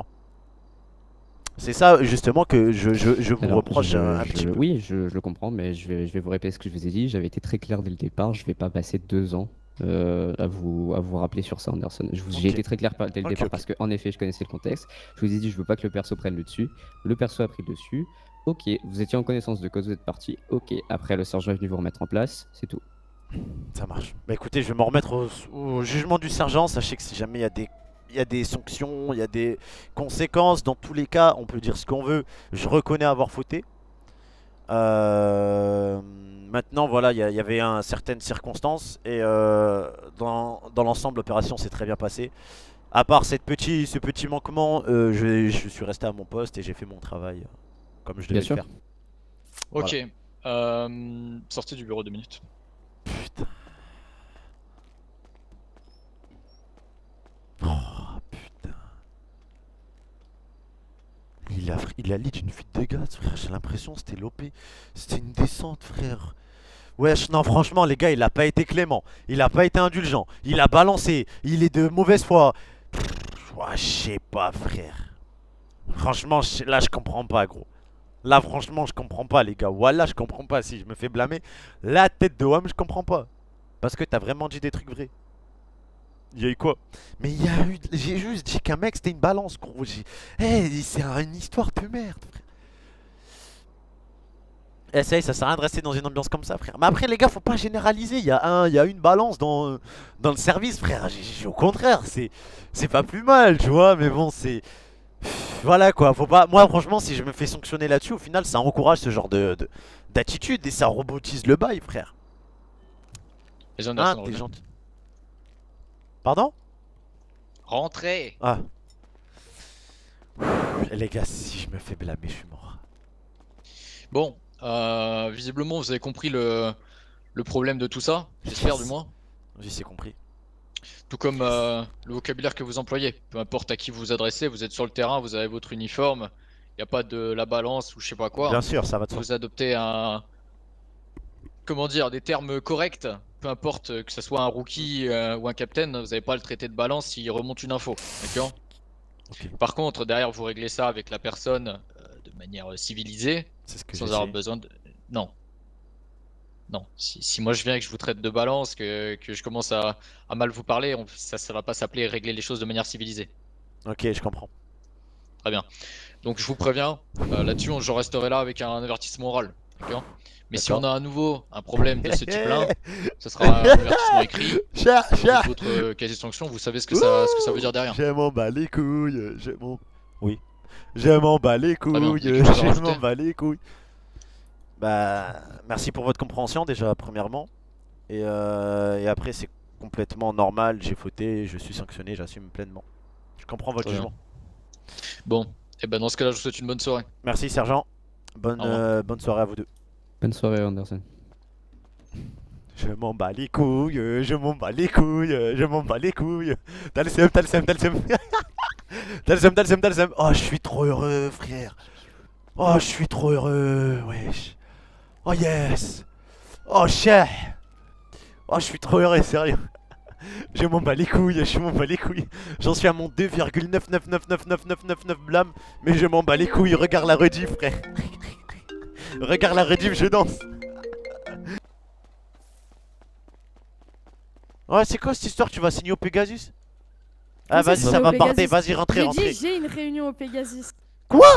C'est ça justement que je, je, je vous Alors, reproche je- un, un je- petit peu. Oui, je, je le comprends, mais je vais, je vais vous répéter ce que je vous ai dit. J'avais été très clair dès le départ. Je vais pas passer deux ans euh, à, vous, à vous rappeler sur ça, Anderson. Je vous- J'ai Ok. été très clair par- dès le Ok, départ ok. parce qu'en effet, je connaissais le contexte. Je vous ai dit, je veux pas que le perso prenne le dessus. Le perso a pris le dessus. Ok, vous étiez en connaissance de cause, vous êtes parti. Ok, après le sergent est venu vous remettre en place, c'est tout. Ça marche. Bah écoutez, je vais m'en remettre au, au jugement du sergent. Sachez que si jamais il y a des il y a des sanctions, il y a des conséquences, dans tous les cas, on peut dire ce qu'on veut. Je reconnais avoir fauté. Euh, Maintenant, voilà, il y, a- il y avait un, certaines circonstances et euh, dans, dans l'ensemble, l'opération s'est très bien passée. À part cette petit, ce petit manquement, euh, je, je suis resté à mon poste et j'ai fait mon travail euh, comme je devais Bien sûr. le faire. Ok. Voilà. Euh, sortez du bureau deux minutes. Oh putain. Il a, il a lead une fuite de gaz, frère. J'ai l'impression que c'était l'O P. C'était une descente, frère. Wesh, non, franchement, les gars, il a pas été clément. Il a pas été indulgent. Il a balancé. Il est de mauvaise foi. Pff, ouah, je sais pas, frère. Franchement, je- là, je comprends pas, gros. Là, franchement, je comprends pas, les gars. Voilà, je comprends pas. Si je me fais blâmer, la tête de W A M, je comprends pas. Parce que t'as vraiment dit des trucs vrais. Il y a eu quoi? Mais il y a eu. J'ai juste dit qu'un mec c'était une balance, gros. J'ai- Eh, c'est un- une histoire de merde, frère. Eh, ça y est, ça sert à rien de rester dans une ambiance comme ça, frère. Mais après, les gars, faut pas généraliser. Il y a, un, il y a une balance dans, dans le service, frère. J'ai- j'ai- au contraire, c'est c'est pas plus mal, tu vois. Mais bon, c'est. Voilà quoi, faut pas. Moi franchement si je me fais sanctionner là-dessus, au final ça encourage ce genre de de- d'attitude et ça robotise le bail frère. Les Ah Anderson, t'es reviens. gentil. Pardon? Rentrez. Ah. Les gars, si je me fais blâmer, je suis mort. Bon, euh, visiblement vous avez compris le, le problème de tout ça, j'espère Yes. du moins. J'ai c'est compris. Tout comme euh, le vocabulaire que vous employez. Peu importe à qui vous vous adressez, vous êtes sur le terrain, vous avez votre uniforme, il n'y a pas de la balance ou je sais pas quoi. Bien sûr, ça va de soi. Vous adoptez un... Comment dire, des termes corrects. Peu importe que ce soit un rookie euh, ou un captain, vous n'avez pas à le traiter de balance s'il remonte une info. D'accord? Ok. Par contre, derrière, vous réglez ça avec la personne euh, de manière euh, civilisée, C'est ce que sans j'ai avoir essayé. besoin de... Non. Non. Si, si moi je viens et que je vous traite de balance, que, que je commence à, à mal vous parler, on- ça, ça va pas s'appeler régler les choses de manière civilisée. Ok, je comprends. Très bien. Donc je vous préviens, euh, là-dessus, on- je resterai là avec un avertissement oral. D'accord? Mais si on a à nouveau un problème de ce type-là, ce sera un avertissement écrit. Chat, chat. Avec votre euh, quasi-sanction, vous savez ce que, ça, ce que ça veut dire derrière. Je m'en bats les couilles, je m'en... Oui. Je m'en bats les Très bien, couilles, vous avez quelque chose à je rajouter m'en bats les couilles. Bah, merci pour votre compréhension déjà, premièrement. Et, euh, et après, c'est complètement normal, j'ai fauté, je suis sanctionné, j'assume pleinement. Je comprends votre Très bien. jugement. Bon, et ben dans ce cas-là, je vous souhaite une bonne soirée. Merci, sergent. Bonne, Au revoir. euh, bonne soirée à vous deux. Bonne soirée, Anderson. Je m'en bats les couilles, euh, je m'en bats les couilles, euh, je m'en bats les couilles. T'as le seum, t'as le seum, t'as le seum. T'as le seum, t'as le seum, t'as le seum. Oh, je suis trop heureux, frère. Oh, je suis trop heureux, wesh. Oh, yes. Oh, cher. Oh, je suis trop heureux, sérieux. Je m'en bats les couilles, je m'en bats les couilles. J'en suis à mon deux virgule neuf neuf neuf neuf neuf neuf neuf neuf blâme. Mais je m'en bats les couilles, regarde la rediff, frère. Regarde la rediff, je danse. Ouais, c'est quoi cette histoire? Tu vas signer au Pegasus? Ah, vas-y, ça va partir, vas-y, rentrez, J'ai rentrez. dit, j'ai une réunion au Pegasus. Quoi?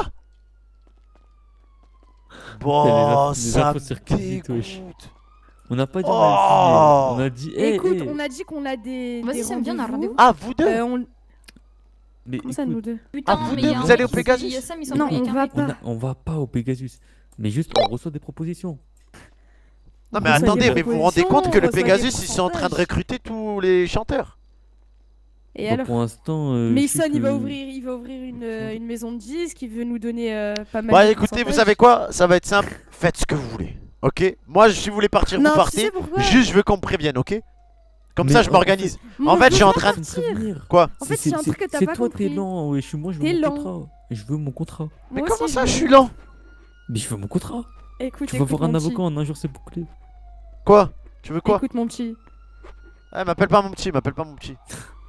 Bon, Les infos- les ça infos me circuitent, wesh. dégoûte. On n'a pas dit Oh. on allait signer. On a dit. eh, Écoute, eh. on a dit qu'on a des. Vas-y, des ça me vient, on a un rendez-vous. Ah, vous deux? Euh, on- Mais Comment ça, écoute, nous deux Putain, Ah, vous mais deux, il y a vous un allez au mec qui- Pegasus? Sam, il s'en Non, fout, il y a on qu'un va mec. on, pas. a- on va pas au Pegasus. Mais juste, on reçoit des propositions. Non, mais Vous attendez, avez mais des vous vous rendez propositions, compte que le vous avez Pegasus, des ils sont en train de pourcentages. recruter tous les chanteurs? Et Bon, alors pour l'instant. euh, je sais Mason, il va que- ouvrir, il va ouvrir une, euh, une maison de disques, il veut nous donner euh, pas mal Ouais, de écoutez, vous pourcentage. savez quoi? Ça va être simple. Faites ce que vous voulez, ok? Moi, si vous voulez partir, Non, vous tu partez. sais pourquoi Juste, je veux qu'on me prévienne, ok? Comme Mais ça, je en- m'organise. Moi, En fait, je je suis veux en pas train de. prévenir. Quoi? En fait, C'est- il y a un c'est- truc que t'as c'est pas toi, compris. t'es lent, wesh. Moi, je veux T'es mon lent. contrat. Je veux mon contrat. Mais Moi comment aussi, ça, je je veux. suis lent? Mais je veux mon contrat. Écoute, Tu vas écoute, voir un mon petit. avocat en un jour, c'est bouclé. Quoi? Tu veux quoi? Écoute, mon petit. Ah, m'appelle pas mon petit, m'appelle pas mon petit.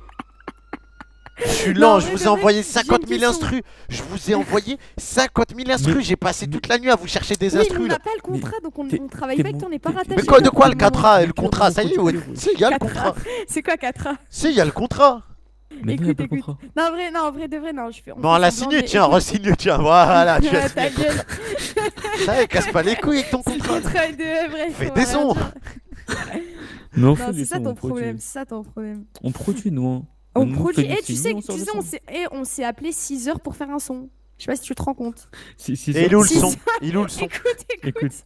Je suis Non, lent, en je vrai vous de ai vrai, envoyé j'ai cinquante une mille question. instrus. Je vous ai envoyé cinquante mille instrus. Mais- J'ai passé toute la nuit à vous chercher des Oui, mais on instrus là. n'a pas le contrat, donc on, t'es- on travaille t'es pas avec mon- toi, on n'est pas t'es- rattaché. Mais quoi, de quoi le au contrat? Mais Le tu contrat, vas ça y est, me ouais. contrôler, Si, il y a le Catra. contrat. C'est quoi Catra? Si, il y a le contrat. Mais non, il y a Écoute, pas de écoute. contrat. Non, en vrai, non, en vrai, de vrai, non. Je fais, on Bon, on fait l'a semblant, signé, mais tiens, écoute. re-signe, tiens, voilà, tu Ah, as ta gueule. Ça y est, casse pas les couilles avec ton C'est contrat. le contrat de bref. Fais on des va rien sons. dire. Mais on Non, fait c'est des ça sons, ton on produit. problème, c'est ça ton problème. On produit, nous. hein. On nous produit. fait du Eh, tu signer, sais, on tu sort le sais, on son. s'est eh, on s'est appelé six heures pour faire un son. Je sais pas si tu te rends compte. Si- si Et ça- il est où le Six son? heures. Il est où le son? Écoute, écoute. Écoute.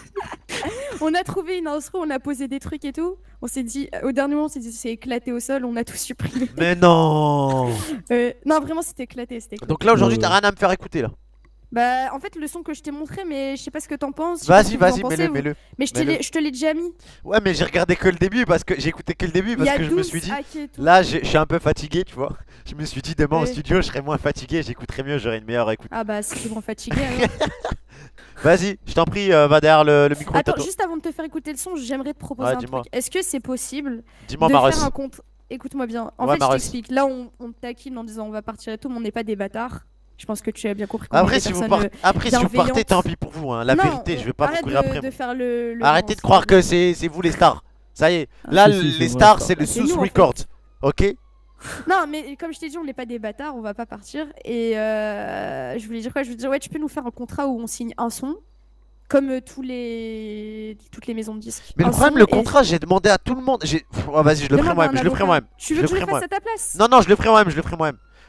On a trouvé une instru, on a posé des trucs et tout. On s'est dit, au dernier moment, on s'est dit, c'est éclaté au sol, on a tout supprimé. Mais non. Euh, non, vraiment, c'était éclaté, c'était éclaté. Donc là, aujourd'hui, Ouais, t'as ouais. rien à me faire écouter là. Bah, en fait, le son que je t'ai montré, mais je sais pas ce que t'en penses. je sais pas ce Vas-y, que vous en vas-y, pensez, mets-le, vous. mets-le. Mais je te Mets-le. l'ai- je te l'ai déjà mis. Ouais, mais j'ai regardé que le début parce que j'ai écouté que le début Il y parce a que je me douze suis dit. hacks et tout. Là, j'ai- je suis un peu fatigué, tu vois. Je me suis dit, demain au Ouais. studio, je serai moins fatigué, j'écouterai mieux, j'aurai une meilleure écoute. Ah bah, si tu me fatigué alors. Vas-y, je t'en prie, euh, va derrière le, le micro. Attends, Tato. juste avant de te faire écouter le son, j'aimerais te proposer Ouais, un dis-moi. truc. Est-ce que c'est possible Dis-moi, de Maros. faire un compte. Écoute-moi bien. En Ouais, fait, Maros. je t'explique. Là, on, on te taquine en disant on va partir et tout, mais on n'est pas des bâtards. Je pense que tu as bien compris. qu'on est Après, des si vous, personnes, part- euh, Après si vous partez, bienveillantes. tant pis pour vous. Hein. La Non, vérité, je vais pas vous arrête courir de- après. de moi. faire le- le Arrêtez grand, de s'il croire te plaît. que c'est c'est vous les stars. Ça y est. Ah, Là, si, si, les c'est moi, stars, la c'est le star. C'est Sous nous, en fait. Records. Ok? Non, mais comme je t'ai dit, on n'est pas des bâtards, on va pas partir. Et euh, je voulais dire quoi? Je voulais dire, ouais, tu peux nous faire un contrat où on signe un son, comme euh, tous les... toutes les maisons de disques. Mais le Un problème, son le et- contrat, j'ai demandé à tout le monde. j'ai- Pff, oh, vas-y, je le ferai Demande à moi-même. un Je le ferai avocat. moi-même. Tu Je veux le que je le ferai fasse moi-même. à ta place? Non, non, je le ferai moi-même. Je le ferai moi-même.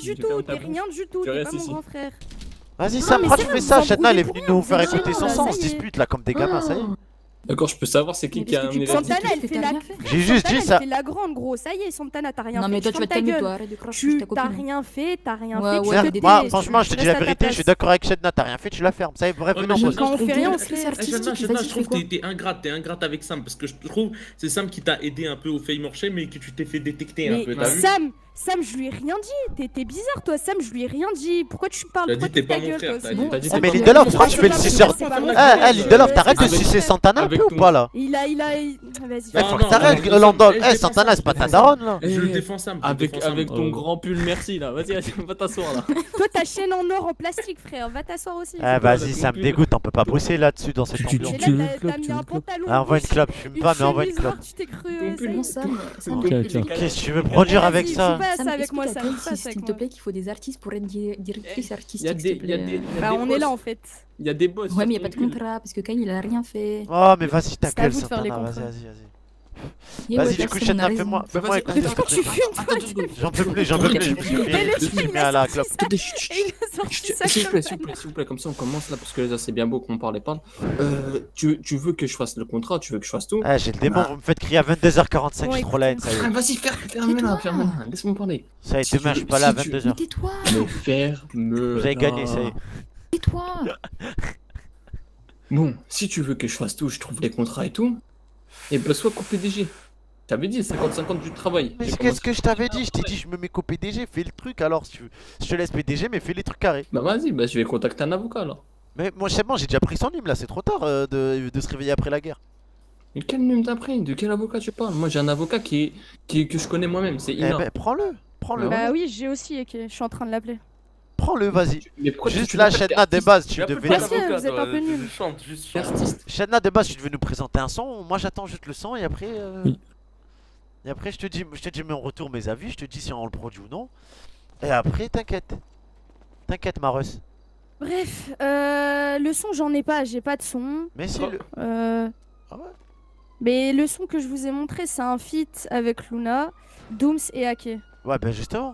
du tout, t'es rien du tout, t'es pas mon grand frère. Vas-y, Non, Sam, mais pourquoi c'est tu bon, fais vous ça? vous Shatna, elle est embrouillez venue pour nous rien, faire vous écouter êtes son là, sang, on ça se y est. dispute là comme des gamins, ça y est. D'accord, je peux savoir c'est qui qui a Mais amené Santana, la elle fait la... J'ai juste dit Santana, ça. elle fait la grande, gros. Ça y est, Santana, t'as rien Non, fait. mais toi, tu tu vas fermes te ta calmer, gueule. toi, arrête de cracher Tu sur ta t'as copine. rien fait, t'as rien Ouais, fait. ouais, tu Moi, te tais, moi, tu- franchement, je te tu dis la restes à ta vérité, je suis place. d'accord avec Shatna, t'as rien fait, tu la fermes. Ça y est, bref, Ouais, non, mais pause. Shatna, Quand on fait rien, on je se trouve- fait Eh, Shatna, artistique, Shatna, vas-y, je trouve fais que quoi t'es t'es ingrate, t'es ingrate avec Sam parce que je trouve c'est Sam qui t'a aidé un peu au fail marché mais que tu t'es fait détecter un Mais peu, t'as vu? Sam, Sam, je lui ai rien dit. T'es- T'es bizarre, toi. Sam, je lui ai rien dit. Pourquoi tu parles? T'as Pourquoi dit tu t'es pas ta mon gueule, frère, toi, t'as c'est dit- bon t'as dit Eh t'es mais pas mon Lindelof, frère. pourquoi tu fais le suceur? C'est pas mon Eh frère. eh Lindelof, t'arrêtes de C'est pas mon sucer frère. Santana un Avec peu ou ton- pas là? Il a, il a. il- Vas-y. Eh, Non, faut non, que t'arrêtes avec- Landol. eh, je Eh défends Santana Sam, c'est pas je ta défends Sam. daronne là. Je le défends Sam. je Avec, défends Sam. avec ton Euh, grand pull, merci là. Vas-y, vas-y, va t'asseoir là. Toi, ta chaîne en or en plastique, frère. Va t'asseoir aussi. Eh vas-y, ça me dégoûte, on peut pas bosser là-dessus dans cette Tu- tu- ambiance. Et tu veux là, une t'as- clope, t'as tu mis veux un une clope pantalon. Ah, envoie une rouge, clope, je fume une pas, mais envoie une chemise clope. noire, tu t'es cru. Ton euh, pull, Bon, ça y est. Sam, Sam, Ok, est-ce que tiens. t'es Qu'est-ce que tu veux produire Vas-y, avec faut ça? pas Sam, ça avec est-ce que moi, t'as ça compris avec moi, si, ça avec s'il te moi. plaît, qu'il faut des artistes pour être di- directrice Il y a artistique, des, s'il te il y a des, plaît. il y a Bah, des on boss. est là en fait. Il y a des boss. Ouais, mais y a sur pas de ton pull. contrat, parce que Kyle, il a rien fait. Oh mais vas-y ta C'est à gueule vous de faire les Santana, vas-y contrats. vas-y vas-y. Et Vas-y ouais, du coup personne Shenna n'a raison. fais-moi, Bah, fais-moi vas-y, écouter Mais ce pourquoi que tu tu fumes, toi? Attends deux secondes. J'en peux plus, j'en peux plus, je me suis Mais fait le je me suis film, mis à la clope. Et il a sorti ça S'il vous comme plaît, ça. s'il vous plaît, s'il vous plaît, comme ça on commence là parce que là c'est bien beau qu'on parle et parle. Euh, tu, tu veux que je fasse le contrat, tu veux que je fasse tout? Eh j'ai le démon, Bah. vous me faites crier à vingt-deux heures quarante-cinq, je Ouais, suis trop la haine, ça y Ah, est. vas-y, ferme, ferme là, ferme là, laisse-moi parler. Ça y est, Si demain tu je suis veux- pas là à si tu- vingt-deux heures. Mais tais-toi, Mais ferme. Vous avez gagné, ça y est. tais-toi. Bon, si tu veux que je fasse tout, je trouve les contrats et tout. Et bah sois co-P D G. T'avais dit cinquante cinquante du travail. Mais J'ai qu'est-ce que je t'avais dit? Je t'ai dit je me mets qu'au P D G, fais le truc alors si tu veux. Je te laisse P D G mais fais les trucs carrés. Bah vas-y, bah je vais contacter un avocat là. Mais moi c'est bon, j'ai déjà pris son nume là, c'est trop tard euh, de, de se réveiller après la guerre. Mais quel numéro t'as pris? De quel avocat tu parles? Moi j'ai un avocat qui, qui que je connais moi-même, c'est Eh Ina. ben prends-le, prends-le, Bah oui, j'ai aussi, ok. Je suis en train de l'appeler. prends-le, vas-y. Mais pourquoi tu- Juste tu là, l'appelles, t'es Shenna, des artiste. bases, Tu tu l'appelles devais. pas Merci, l'avocat, vous êtes toi, un peu tu- nuls. tu chantes, juste T'es chante. artiste. Shenna, de base, tu devais nous présenter un son. Moi, j'attends juste le son et après. euh, Oui. Et après, je te dis, je te dis mon retour, mes avis. Je te dis si on le produit ou non. Et après, t'inquiète. T'inquiète, Marus. Bref, euh, le son, j'en ai pas, j'ai pas de son. Mais si, le. Euh... Ah ouais? Mais le son que je vous ai montré, c'est un feat avec Luna, Dooms et Ake. Ouais, ben justement.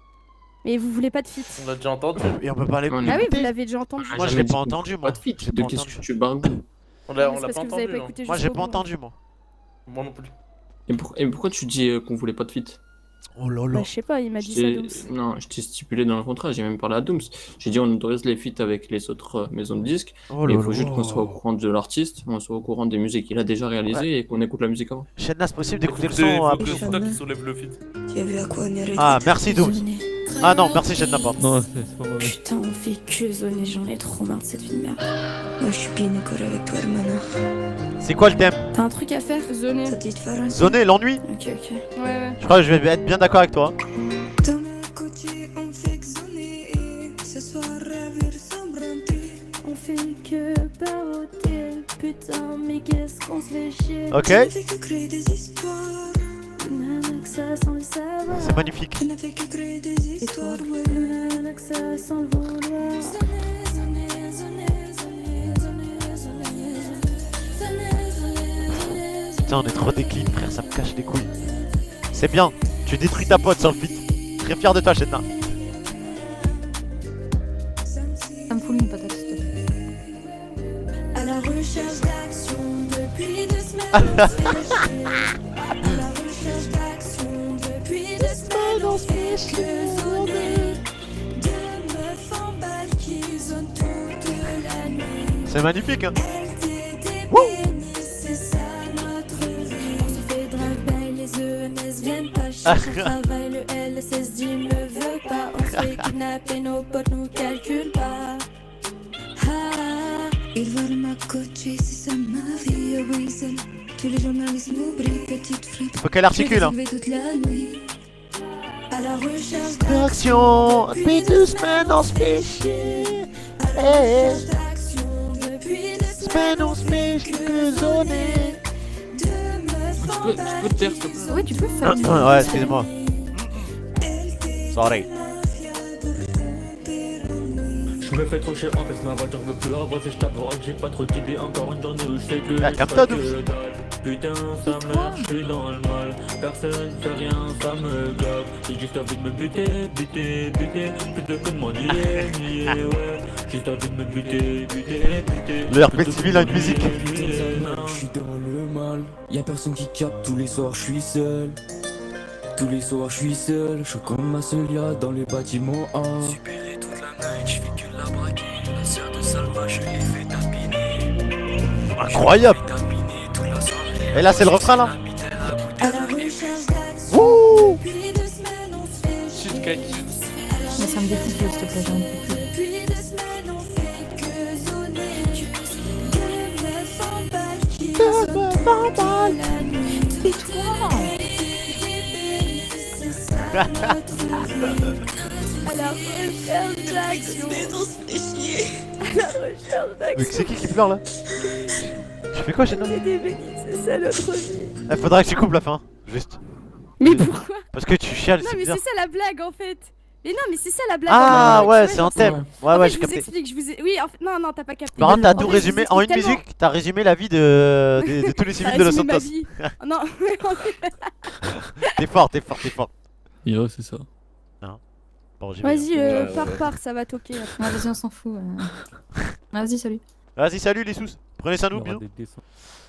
Mais vous voulez pas de feat. On l'a déjà entendu. Et on peut pas les. On Ah oui, écouter. vous l'avez déjà entendu. Moi, je l'ai pas entendu, moi. Pas de fit. Je l'ai De pas qu'est-ce entendu. que tu baragouines? On l'a Mais on c'est l'a parce pas que vous avez entendu. pas hein. écouté Moi, j'ai jusqu'au pas bout. entendu, moi. Moi non plus. Et, pour- et pourquoi tu dis euh, qu'on voulait pas de fit? Oh là Bah, je sais pas, il m'a dit ça, J'ai- Dooms. Non, je t'ai stipulé dans le contrat, j'ai même parlé à Dooms. J'ai dit on autorise les feats avec les autres euh, maisons de disques. Oh mais là il faut là. juste qu'on soit au courant de l'artiste, on soit au courant des musiques qu'il a déjà réalisées et qu'on écoute la musique avant. Shenna, c'est possible Il faut d'écouter que le son c'est- après. faut que c'est toi qui soulève le feat. Tu as vu à quoi on est réduit? Ah, merci, Dooms. Ah non, merci, Shenna, pardon. Non, c'est c'est pas mauvais. Putain, on fait que zoner, j'en ai trop marre de cette vie de merde. Moi, je suis bien d'accord avec toi, hermana. C'est quoi le thème? T'as un truc à faire? Zoner. Ça te dit de faire un Zoner, l'ennui? Ok, ok. Ouais, ouais. Je crois que je vais être bien d'accord avec toi. Dans le côté, on fait que zoner. Ce soir, rêver sans brandir. On fait que paroter. Putain, mais qu'est-ce qu'on se fait chier. Ok. Je ne fais que créer des histoires. Nanana, que ça sans le savoir. C'est magnifique. Je ne fais que créer des histoires. Nanana, que ça sans le vouloir. Zoner, zoner, zoner, zoner, zoner, zoner, zoner, zoner, zoner. Putain, on est trop déclin, frère, ça me cache les couilles. C'est bien, tu détruis ta pote sur le feat. Très fier de toi, Shenna. Ça me fout une patate, s'il te plaît. À la recherche d'action depuis deux semaines. On se fait chier. À la recherche d'action depuis deux semaines. On se fait que zoner. Deux meufs en balle qui zonent toute la nuit. C'est magnifique, hein. L T D béni, c'est ça notre vie. On se fait drive by, les E M S viennent pas chercher au travail. Le L S S D ne veut pas. On se fait kidnapper, nos potes nous calculent pas. Ah, ils veulent ma coachée, c'est ça ma vie, oh oui, c'est tous les journalistes m'oublient, petite frette. Faut qu'elle articule, hein. Je vais toute la nuit. À la recherche D'action, depuis deux semaines, on se fait chier. À la recherche d'action depuis deux semaines, on se fait que zoner. Deux meufs en Tu peux, tu peux te taire, s'il te plaît. Ouais, tu peux faire. Ouais, excusez-moi. Sorry. Je me fais trop cher en fait, ma voiture veut plus avancer, je t'avoue que j'ai pas trop d'idées, encore une journée où je sais que Ah, je capte-toi, fais que Dooms. dalle. Putain, ça marche, je suis dans le mal, personne fait rien, ça me gave. J'ai juste envie de me buter, buter, buter, plutôt que de m'ennuyer, nier, ouais. Juste envie de me buter, buter, buter. Le R P civil a une musique. Je suis dans le mal, y'a personne qui capte, tous les soirs je suis seul. Tous les soirs je suis seul, je suis comme ma seule ira dans les bâtiments A. Supéré toute la night, je fais que la braquer. La sœur de Salva, je l'ai fait tapiner. Incroyable. Et là, c'est le refrain, là. À la recherche d'action depuis deux semaines, on se me défoncer, s'il te plaît, j'en peux plus. Depuis deux semaines, on fait que zoner. Deux meufs en balle qui zonnent toute la nuit. Tais-toi. C'est ça notre vie. À la recherche d'action. À la recherche d'action. Mais c'est qui qui pleure là? Tu fais quoi, Jenna? C'est ça notre vie. Il faudra que tu coupes la fin, juste. Mais pourquoi? Parce que tu chiales, Non c'est mais bizarre. c'est ça la blague en fait. Mais non mais c'est ça la blague. Ah en mode, ouais, tu c'est vois, en genre, thème. Ouais, en ouais, fait, j'ai je vous capté. explique, je vous ai... Oui, en fait, non, non, t'as pas capté. Par contre, t'as En tout fait, je résumé vous en une explique tellement- musique, t'as résumé la vie de, de, de tous les T'as civils de Los résumé ma Santos. vie. Oh, non, T'es fort, t'es fort, t'es fort. Yo, c'est ça. Non. Bon, j'y vais. Vas-y, euh, pars, pars, ça va toquer. Ouais, vas-y, on s'en fout. euh. Vas-y, salut. Vas-y, salut les sous. Prenez ça nous, Il y aura bisous. des dessins.